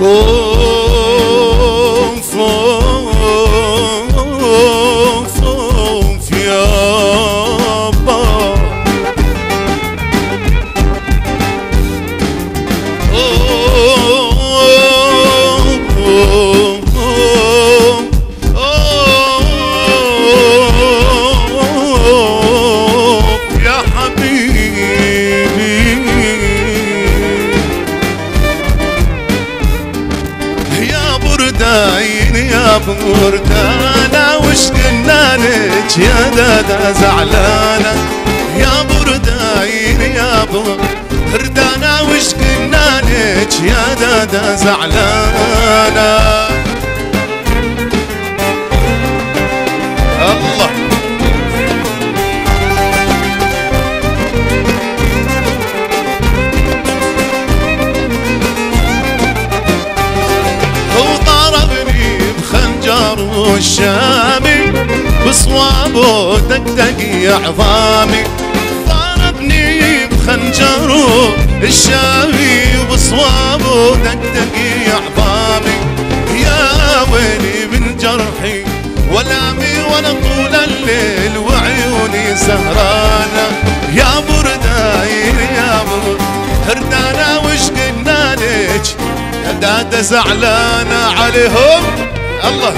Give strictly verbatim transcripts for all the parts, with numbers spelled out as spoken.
اوف اوف اوف يابا يا بردانة وش قلنا لك يا دادا زعلانة يا برداين يا بردانة وش قلنا لك يا دادا زعلانة الله والشامي بصوابه دقدق عظامي ضربني بخنجره الشامي بصوابه دقدق عظامي يا ويلي من جرحي ولامي وانا طول الليل وعيوني سهرانه يا برداين يا بردانه وش قلنا لك يا دادا زعلانه عليهم الله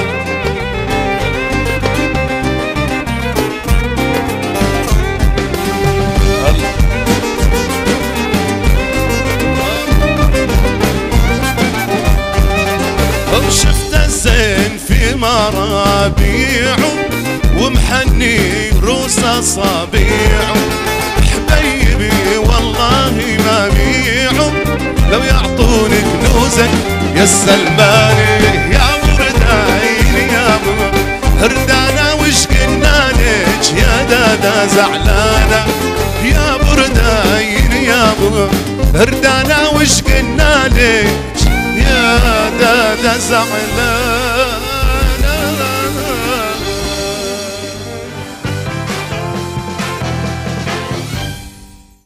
شفت الزين في مرابيعه ومحني روس اصابيعه حبيبي والله ما بيعه لو يعطوني كنوزك يا السلماني يا برداين يا بردانة وش قلنا لك يا دادا زعلانة يا برداين يا بردانة وش قلنا لك يا دادا زعلانة